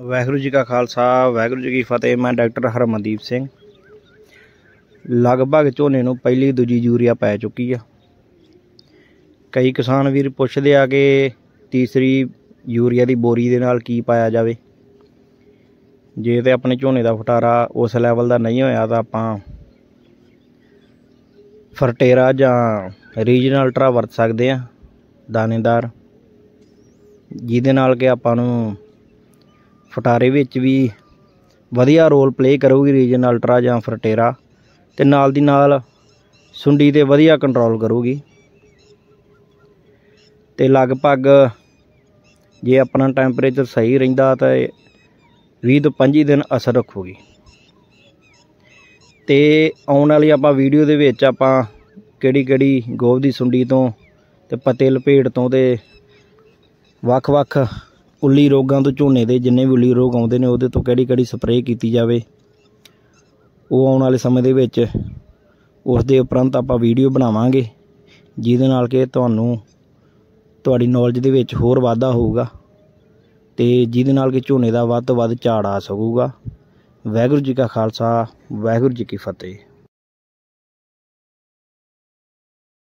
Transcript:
वाहिगुरू जी का खालसा वाहिगुरू जी की फतेह। मैं डॉक्टर हरमनदीप सिंह। लगभग झोने नूं पहली दूजी यूरिया पै चुकी आ। कई किसान वीर पुछदे आ कि तीसरी यूरिया की बोरी दे नाल की पाया जाए। जे तो अपने झोने का फटारा उस लैवल का नहीं होया तो आपां फरटेरा जां रीजनल अल्ट्रा वरत सकते हैं दानेदार, जिहदे नाल कि आपां नूं फटारे विच भी वधिया रोल प्ले करूगी रीजनल अल्ट्रा जां फरटेरा, ते नाल दी नाल सुंडी ते वधिया कंट्रोल करूगी। ते लगभग जे अपना टैंपरेचर सही रहिंदा तो 20 तो 25 दिन असर रखूगी। ते आउण वाली आपां वीडियो दे विच आपां किहड़ी गोभ दी सुंडी तो ते पत्ते लपेट तो ते वख-वख उल्ली रोगां तो झोने दे जिन्ने भी उल्ली रोग आउंदे ने उहदे तो किहड़ी स्प्रे कीती जावे, वो आउण वाले समय दे विच उस दे उपरंत आपां वीडियो बनावांगे, जिहदे नाल कि तुहानूं तुहाडी नॉलेज दे विच होर वाधा होऊगा ते जिहदे नाल कि झोने दा वध तो वध झाड़ आ सकूगा। वाहिगुरू जी का खालसा वाहिगुरू जी की फतेह।